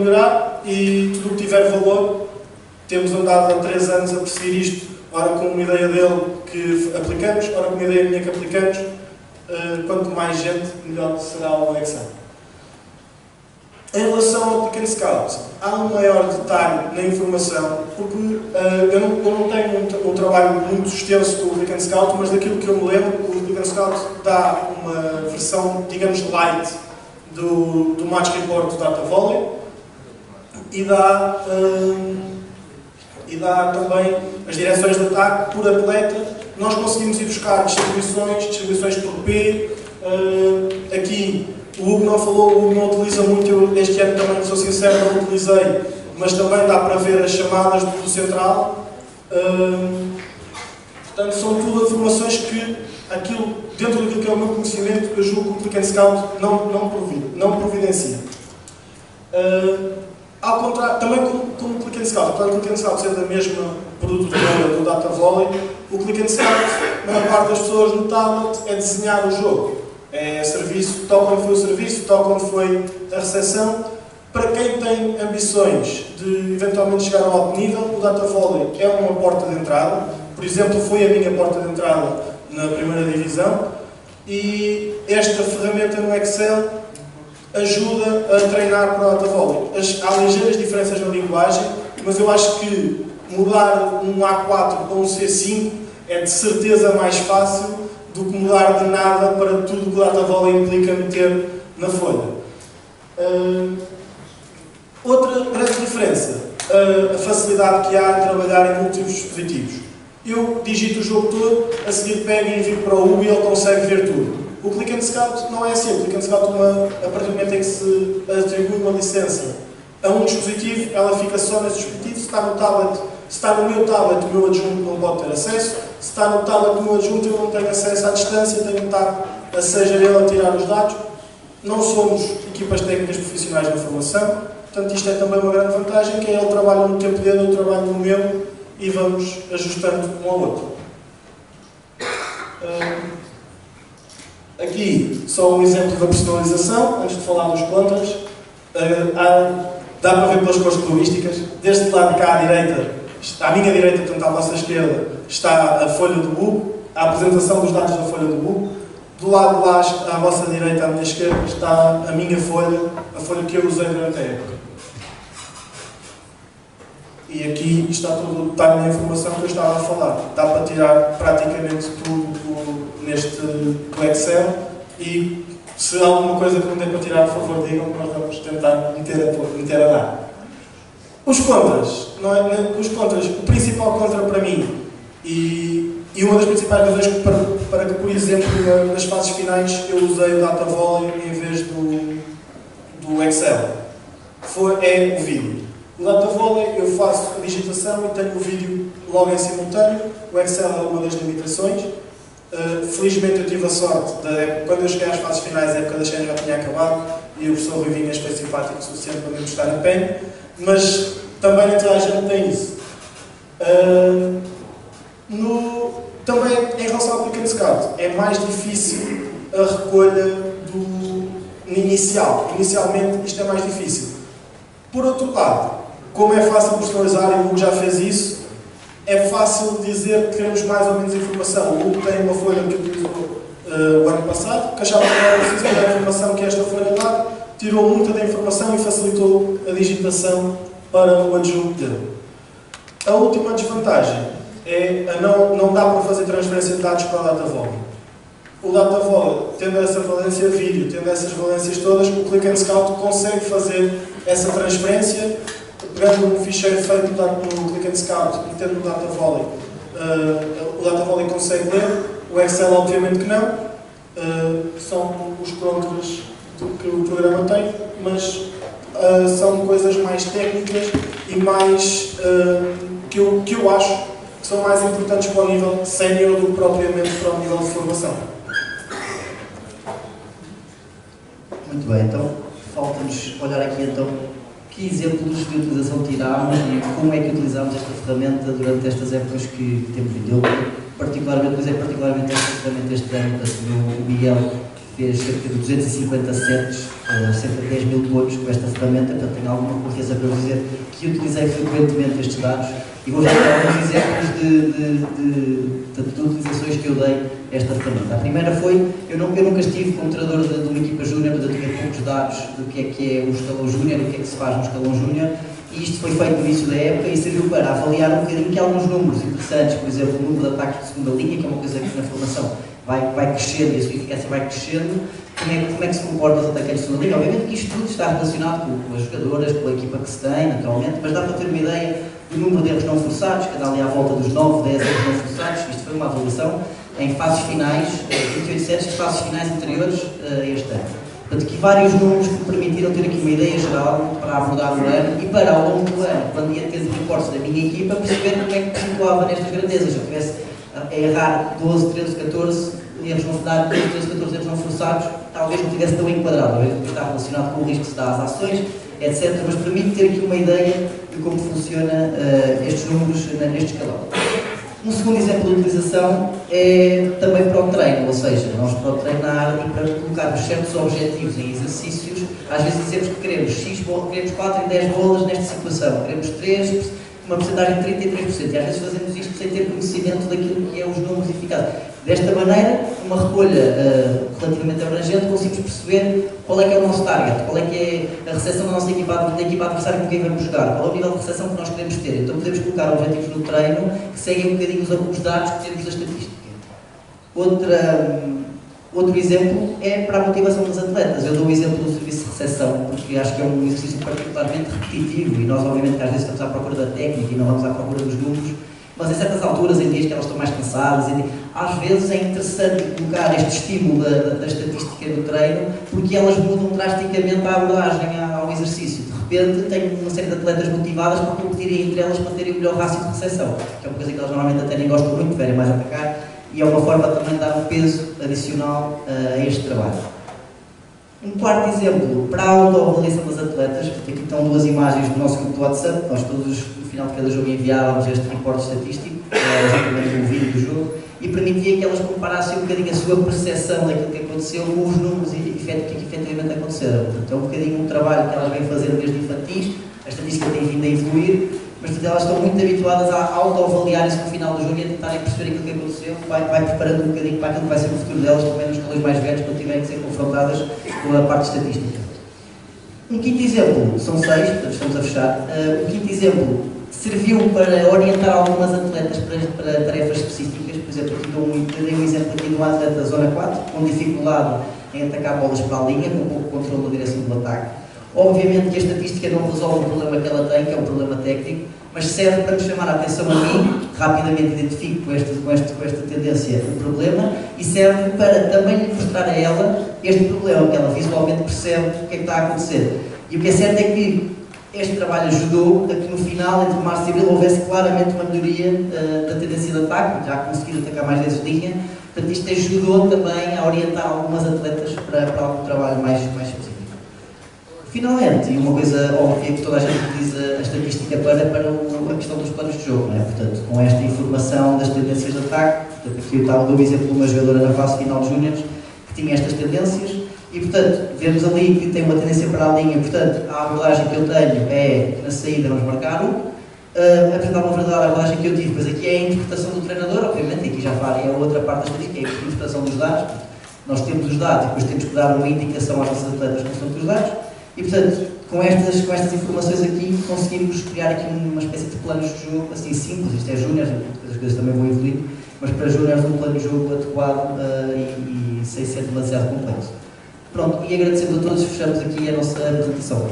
melhorar e tudo o que tiver valor, temos andado há 3 anos a perseguir isto, ora com uma ideia dele que aplicamos, ora com uma ideia minha que aplicamos. Quanto mais gente, melhor será o Excel. Em relação ao Click and Scout, há um maior detalhe na informação, porque eu não tenho um trabalho muito extenso com o Click and Scout, mas daquilo que eu me lembro, o Click and Scout dá uma versão, digamos, light do Match Report do Data Volley e dá também as direções de ataque por atleta. Nós conseguimos ir buscar distribuições por P. Aqui o Hugo não falou, o Hugo não utiliza muito, eu este ano também, sou sincero, não utilizei, mas também dá para ver as chamadas do central. Portanto, são tudo informações que, dentro daquilo que é o meu conhecimento, eu julgo que o Click and Scout não providencia. Ao contrário, também como o Click and Scout, apesar do Click and Scout ser da mesma produtora do Data Volley, o Click and Scout, a maior parte das pessoas no tablet, é desenhar o jogo. É serviço, tal como foi o serviço, tal como foi a recepção. Para quem tem ambições de eventualmente chegar a um alto nível, o Data Volley é uma porta de entrada. Por exemplo, foi a minha porta de entrada na primeira divisão. E esta ferramenta no Excel ajuda a treinar para o Data Volley. Há ligeiras diferenças na linguagem, mas eu acho que mudar um A4 para um C5 é de certeza mais fácil do que mudar de nada para tudo que o Data Volley implica meter na folha. Outra grande diferença, a facilidade que há em trabalhar em múltiplos dispositivos. Eu digito o jogo todo, a seguir pego e envio para o Hugo e ele consegue ver tudo. O Click and Scout não é assim. O Click and Scout, a partir do momento em que se atribui uma licença a um dispositivo, ela fica só nesse dispositivo. Se está no tablet, se está no meu tablet, o meu adjunto não pode ter acesso. Se está no tablet do meu adjunto, eu não tenho acesso à distância, tenho que estar a seja ele a tirar os dados. Não somos equipas técnicas profissionais de informação, portanto isto é também uma grande vantagem, que é ele trabalha no tempo dele, eu trabalho no meu e vamos ajustando um ao outro. Aqui só um exemplo da personalização, antes de falar dos contras. Dá para ver pelas cores coloriísticas. Deste lado cá à direita, à minha direita, portanto à vossa esquerda, está a folha do Hugo, a apresentação dos dados da folha do Hugo. Do lado de lá, à vossa direita, à minha esquerda, está a minha folha, a folha que eu usei durante a época. E aqui está todo o detalhe da informação que eu estava a falar. Dá para tirar praticamente tudo do Excel e se há alguma coisa que não tem para tirar, por favor, digam que nós vamos tentar meter a dar. Os contras, os contras, o principal contra para mim e uma das principais razões para que, por exemplo, nas fases finais eu usei o Data Volley em vez do Excel é o vídeo. O Data Volley eu faço a digitação e tenho o vídeo logo em simultâneo. O Excel é uma das limitações. Felizmente eu tive a sorte, quando eu cheguei às fases finais, a época da Xena já tinha acabado e o professor Rui Vinhas foi simpático o suficiente para me emprestar a pen, mas também nem toda a gente tem isso. Também em relação ao Click and Scout, é mais difícil a recolha inicialmente isto é mais difícil. Por outro lado, como é fácil personalizar, e o Hugo já fez isso, é fácil dizer que queremos mais ou menos informação. O Hugo tem uma folha que utilizou o ano passado, que achava que não era preciso da informação que esta folha dá, tirou muita da informação e facilitou a digitação para o adjunto dele. A última desvantagem é não dá para fazer transferência de dados para o Data Volley. O Data Volley, tendo essa valência vídeo, tendo essas valências todas, o Click and Scout consegue fazer essa transferência, pegando um ficheiro feito no Click and Scout e tendo no Data Volley. O Data Volley consegue ler, o Excel obviamente que não. São os contras que o programa tem, mas são coisas mais técnicas e mais que eu acho que são mais importantes para o nível sénior do que propriamente para o nível de formação. Muito bem, então falta-nos olhar aqui então que exemplos de utilização tirámos e como é que utilizámos esta ferramenta durante estas épocas que temos vindo. Eu particularmente usei esta ferramenta este ano, para o Miguel fez cerca de 250 sets, cerca de 10 mil pontos com esta ferramenta, portanto tenho alguma confiança para dizer que utilizei frequentemente estes dados e vou dar alguns exemplos de utilizações que eu dei a esta ferramenta. A primeira foi, eu nunca estive como treinador de uma equipa júnior, mas eu tinha poucos dados do que é o escalão júnior, do que é que se faz no escalão júnior, e isto foi feito no início da época e serviu para avaliar um bocadinho que alguns números interessantes, por exemplo, o número de ataques de segunda linha, que é uma coisa que na formação vai crescendo e a sua eficácia vai crescendo. Como é que se comportam os atacantes de segunda linha? Obviamente que isto tudo está relacionado com as jogadoras, com a equipa que se tem, naturalmente, mas dá para ter uma ideia do número de erros não forçados, que anda ali à volta dos 9, 10 erros não forçados. Isto foi uma avaliação em fases finais, 28 sets de fases finais anteriores a este ano. Portanto, aqui vários números que me permitiram ter aqui uma ideia geral para abordar o ano e para, ao longo do ano, quando ia ter reportes da minha equipa, perceber como é que me situava nestas grandezas. Se eu tivesse a errar 12, 13, 14 erros não dar 12, 13, 14 erros não forçados, talvez não tivesse tão enquadrado, talvez está relacionado com o risco que se dá às ações, etc. Mas permite ter aqui uma ideia de como funciona estes números neste escalão. Um segundo exemplo de utilização é também para o treino, ou seja, nós para o treinar e para colocarmos certos objetivos em exercícios, às vezes dizemos que queremos X, queremos 4 em 10 bolas nesta situação, queremos 3, uma porcentagem de 33%, e às vezes fazemos isto sem ter conhecimento daquilo que é os números eficazes. Desta maneira, uma recolha relativamente abrangente, conseguimos perceber qual é que é o nosso target, qual é que é a recepção da nossa equipa adversária com quem vamos jogar, qual é o nível de recepção que nós queremos ter. Então podemos colocar objetivos no treino que seguem um bocadinho os dados que temos da estatística. Outro exemplo é para a motivação dos atletas. Eu dou o exemplo do serviço de recepção, porque acho que é um exercício particularmente repetitivo e nós, obviamente, às vezes estamos à procura da técnica e não vamos à procura dos números, mas em certas alturas, em dias que elas estão mais cansadas, às vezes é interessante colocar este estímulo da estatística do treino, porque elas mudam drasticamente a abordagem ao exercício. De repente, tenho uma série de atletas motivadas para competirem entre elas para terem o melhor rácio de recepção, que é uma coisa que elas normalmente até nem gostam muito, preferem mais atacar, e é uma forma também de dar um peso adicional a este trabalho. Um quarto exemplo, para a autoavaliação das atletas, aqui estão duas imagens do nosso grupo do WhatsApp, nós todos no final de cada jogo enviávamos este reporte estatístico, juntamente com o vídeo do jogo, e permitia que elas comparassem um bocadinho a sua percepção daquilo que aconteceu com os números que efetivamente aconteceram. Portanto, é um bocadinho um trabalho que elas vêm fazendo desde infantis, a estatística tem vindo a evoluir, mas portanto, elas estão muito habituadas a autoavaliarem-se no final do jogo e a tentarem perceber aquilo que aconteceu, vai preparando um bocadinho para aquilo que vai ser o futuro delas, também nos escalões mais velhos, quando tiverem que ser confrontadas com a parte estatística. Um quinto exemplo, são 6, portanto estamos a fechar. Um quinto exemplo serviu para orientar algumas atletas para tarefas específicas. Por exemplo, aqui dei um exemplo aqui de um atleta da zona 4, com dificuldade em atacar bolas para a linha, com pouco controle na direção do ataque. Obviamente que a estatística não resolve o problema que ela tem, que é um problema técnico, mas serve para nos chamar a atenção a mim, rapidamente identifico com esta tendência o problema, e serve para também lhe mostrar a ela este problema, que ela visualmente percebe o que é que está a acontecer. E o que é certo é que este trabalho ajudou a que no final, entre março e abril, houvesse claramente uma melhoria da tendência de ataque, já conseguiram atacar mais vezes linha, portanto isto ajudou também a orientar algumas atletas para algum trabalho mais específico. Finalmente, e uma coisa óbvia que toda a gente utiliza a estatística para a questão dos planos de jogo, não é? Portanto, com esta informação das tendências de ataque, portanto, aqui eu estava do exemplo de uma jogadora na fase final de júniores que tinha estas tendências e, portanto, vemos ali que tem uma tendência para a linha, portanto, a abordagem que eu tenho é que na saída vamos marcar apresentar uma verdadeira abordagem que eu tive, pois aqui é a interpretação do treinador, obviamente, aqui já varia a outra parte da estatística, é a interpretação dos dados, nós temos os dados e depois temos que dar uma indicação às nossas atletas na questão dos dados. E, portanto, com estas informações aqui, conseguimos criar aqui uma espécie de planos de jogo assim simples. Isto é júnior, as coisas também vão evoluir, mas para júnior um plano de jogo adequado e sem ser demasiado complexo. Pronto, e agradecendo a todos, fechamos aqui a nossa apresentação.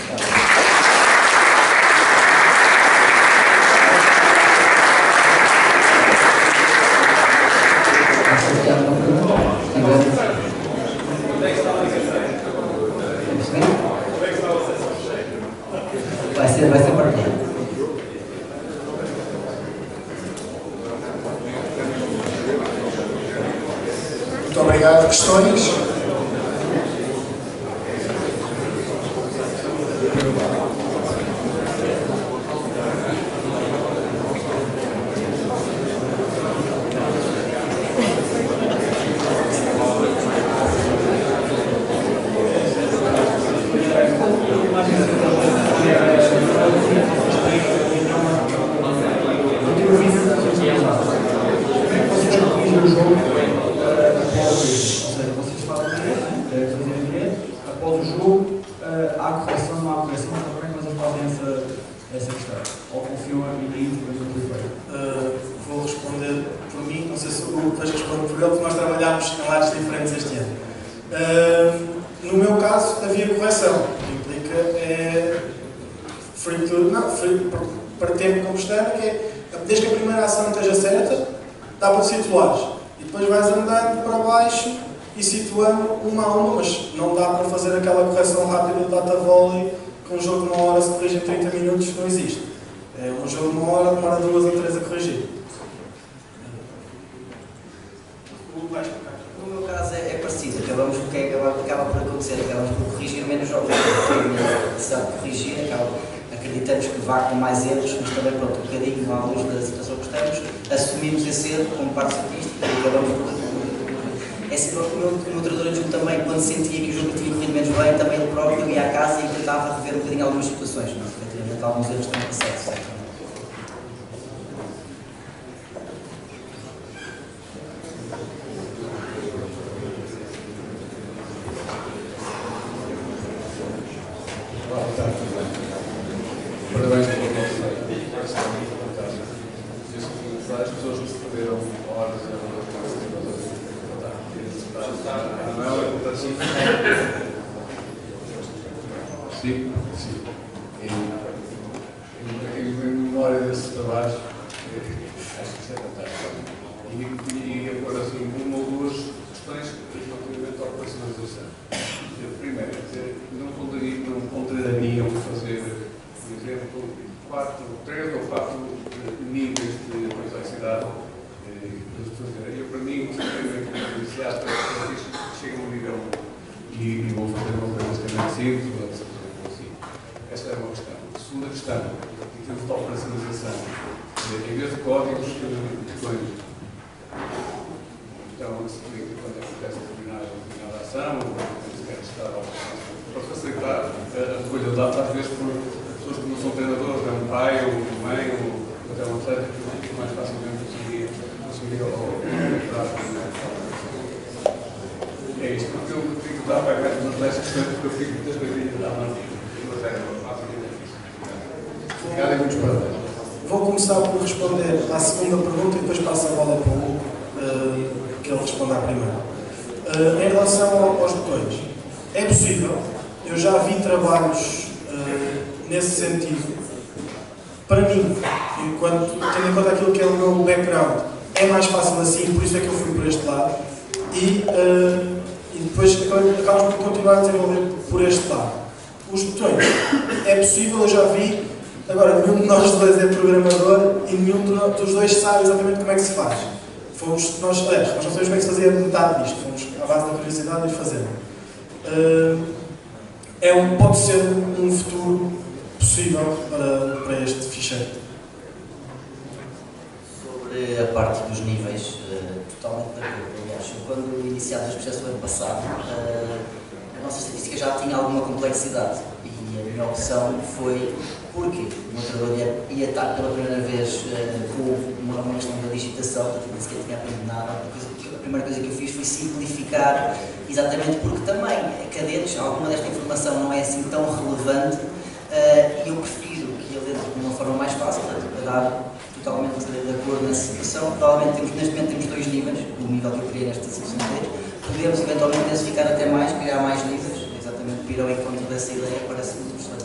Vai ser partilhado. Muito obrigado. Questões? o jogo após, ou seja, vocês fazem dinheiro, após o jogo há correção, não há correção, mas como é que vocês fazem essa questão? Ou confiam em mim depois do que foi? Vou responder por mim, não sei se o Hugo responde por ele, porque nós trabalhámos em lados diferentes este ano. No meu caso, havia correção, que implica free para tempo combustão, que é desde que a primeira ação esteja certa, dá para situar. E depois vais andando para baixo e situando uma a uma, mas não dá para fazer aquela correção rápida de data volley com um jogo de uma hora se corrige em 30 minutos, não existe. É um jogo de uma hora, demora 2 ou 3 a corrigir. No meu caso é parecido, acabamos o que acaba por acontecer, acabamos por corrigir menos jogos, sabe corrigir, acreditamos que vá com mais erros, mas também pronto, um bocadinho à luz da situação que estamos, assumimos esse erro como parte estatística e acabamos por... É assim, o meu treinador adjunto também, quando sentia que o jogo tinha corrido menos bem, também ele próprio ia à casa e tentava rever um bocadinho algumas situações, não? Efetivamente alguns erros têm passado, certo? Parabéns pelo vosso site. Parece fantástico. As pessoas que se perderam horas e horas não é assim. Sim, sim. Em memória desses trabalhos, acho que isso é fantástico. E agora, assim, uma ou duas questões relativamente à operacionalização. Primeiro, não ponderiam fazer, por exemplo, 3 ou 4 níveis de complexidade. Eu, para mim, o sistema iniciado chega a um nível e vou fazer uma coisa extremamente simples, assim. Esta é uma questão. A segunda questão, em termos de operacionalização, em vez de códigos, depois, então, se explica quando acontece determinada ação, quando se quer testar a operação, para facilitar a recolha de dados, às vezes por pessoas que não são treinadores, é um pai, ou uma mãe, ou até um atleta, que mais facilmente conseguir operar. É isto, porque eu fico a dar para cá nas lestas, porque eu fico muitas vezes a dar uma obrigado e muitos parabéns. Vou começar por responder à segunda pergunta e depois passo a bola para o Hugo, que ele responda à primeira. Em relação aos botões, é possível, eu já vi trabalhos nesse sentido. Para mim, tendo em conta aquilo que é o meu background, é mais fácil assim, por isso é que eu fui por este lado. E depois acabamos por continuar a desenvolver por este lado. Os botões, é possível, eu já vi. Agora, nenhum de nós dois é programador e nenhum dos dois sabe exatamente como é que se faz. Nós não sabemos como é que se fazia metade disto, fomos à base da curiosidade e fazendo. Pode ser um futuro possível para este ficheiro. Sobre a parte dos níveis, totalmente de acordo. Aliás, quando iniciámos este processo no ano passado, a nossa estatística já tinha alguma complexidade e a minha opção foi porque o meu treinador ia estar pela primeira vez com uma questão da digitação, portanto, nem sequer tinha aprendido nada. A primeira coisa que eu fiz foi simplificar, exatamente porque também cadetes, alguma desta informação não é assim tão relevante e eu prefiro que ele entre de uma forma mais fácil, portanto, para dar totalmente de acordo nessa situação. Provavelmente neste momento temos 2 níveis, o nível que eu criei nesta situação de redes. Podemos eventualmente intensificar até mais, criar mais níveis, exatamente para ir ao encontro dessa ideia, parece muito interessante.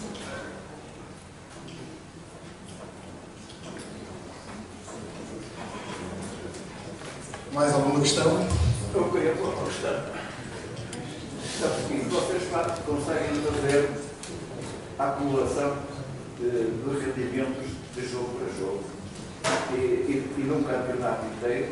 Mais alguma questão? Eu queria pôr uma questão. Está seguinte, vocês conseguem fazer a acumulação de rendimentos de jogo para jogo e num campeonato inteiro,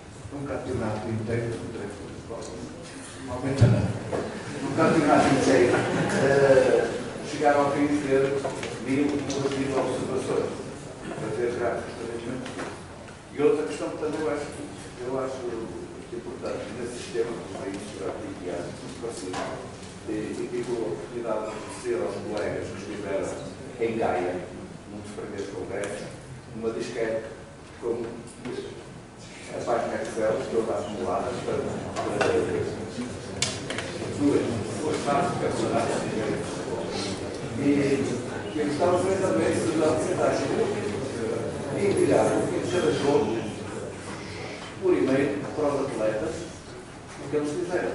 não aumenta nada. Num campeonato inteiro, chegar ao fim de ter 1000 observações para ter gráficos de rendimento. E outra questão que também eu acho importante nesse sistema que vai misturar e tive a oportunidade de conhecer aos colegas que estiveram em Gaia, num dos primeiros congressos, uma disquete com a página que parcelas, todas acumuladas, para duas fases personais. E eu gostava de saber também se a porcentagem enviar o fim de cada jogo por e-mail para os atletas o que eles fizeram.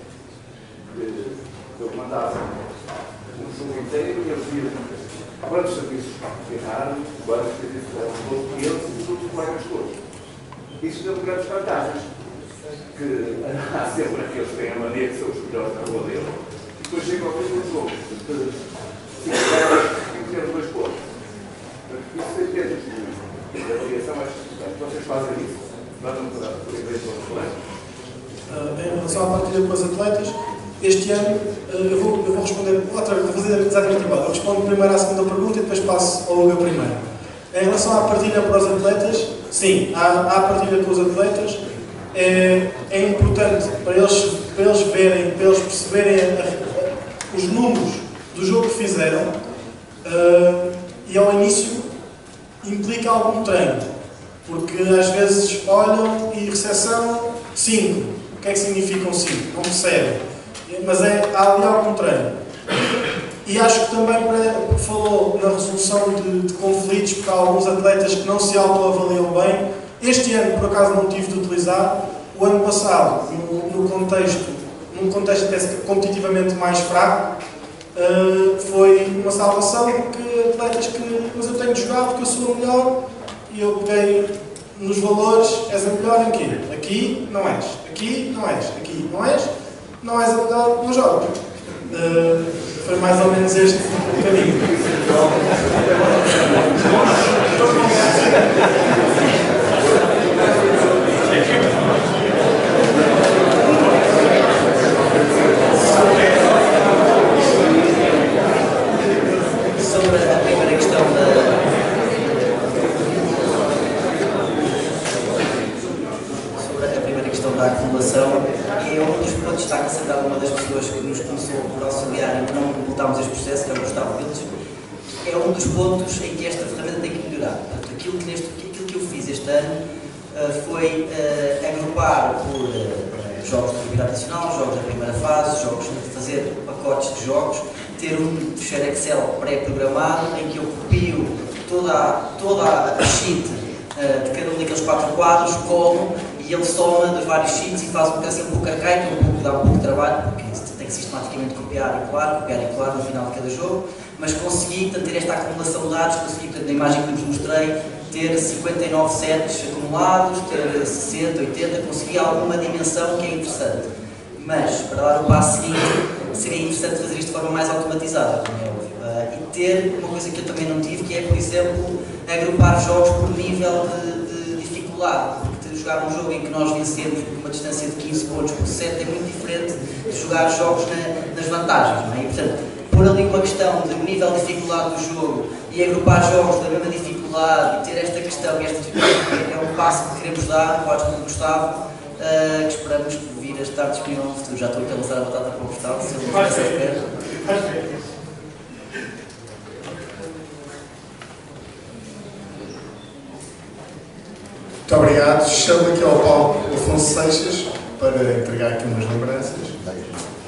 Eu mandava um jogo inteiro e eles viam quantos serviços erraram, quantos serviços eram todos eles e todos os colegas todos. Isso deu grandes vantagens, que há sempre aqueles que têm a mania que são os melhores na rua dele. E depois chega ao fim do jogo, e ter dois pontos. Isso tem termos de avaliação mais importante. Vocês fazem isso? Mandam por e-mail para os colegas. Em relação à partilha com os atletas, este ano eu vou responder outra vez, vou fazer exatamente igual. Eu respondo primeiro à segunda pergunta e depois passo ao Hugo primeiro. Em relação à partilha para os atletas, sim, há partilha com os atletas. É importante para eles verem, para eles perceberem os números do jogo que fizeram e ao início implica algum treino, porque às vezes olham e recepção 5. O que é que significam 5? Não percebem. Mas há ali algum treino. E acho que também falou na resolução de conflitos, porque há alguns atletas que não se autoavaliam bem. Este ano, por acaso, não tive de utilizar. O ano passado, num contexto até competitivamente mais fraco, foi uma salvação, porque atletas que... Mas eu tenho de jogar porque eu sou o melhor e eu peguei nos valores, és a melhor em quê? Aqui não és. Aqui não és. Aqui não és. Não és a melhor, não joga. Foi mais ou menos este o caminho. Sobre a primeira questão da acumulação, é um dos pontos que está concentrado uma das pessoas que nos começou por auxiliar e não voltámos este processo, que é o Gustavo Vilches. É um dos pontos em que esta ferramenta tem que melhorar. Portanto, aquilo que eu fiz este ano foi agrupar por jogos de vida adicional, jogos da primeira fase, jogos de fazer pacotes de jogos, ter um fecheiro Excel pré-programado em que eu copio toda a sheet de cada um daqueles 4 quadros, colo e ele soma dos vários sheets e faz um pouco arcaico, dá um pouco de trabalho, porque tem que sistematicamente copiar e colar no final de cada jogo, mas consegui ter esta acumulação de dados, consegui, na imagem que vos mostrei, ter 59 sets acumulados, ter 60, 80, consegui alguma dimensão que é interessante. Mas, para dar o passo seguinte, seria interessante fazer isto de forma mais automatizada, como é óbvio. E ter uma coisa que eu também não tive, que é, por exemplo, agrupar jogos por nível de dificuldade. Porque jogar um jogo em que nós vencemos por uma distância de 15 pontos por set é muito diferente de jogar jogos nas vantagens, não é? E, portanto, pôr ali uma questão de nível de dificuldade do jogo e agrupar jogos da mesma dificuldade e ter esta questão e esta dificuldade é um passo que queremos dar, pode ser do Gustavo, que esperamos vir a estar disponível no futuro. Já estou aqui a lançar a batata para o Gustavo, se ele não tivesse a ver. Muito obrigado. Chamo aqui ao palco Afonso Seixas para entregar aqui umas lembranças.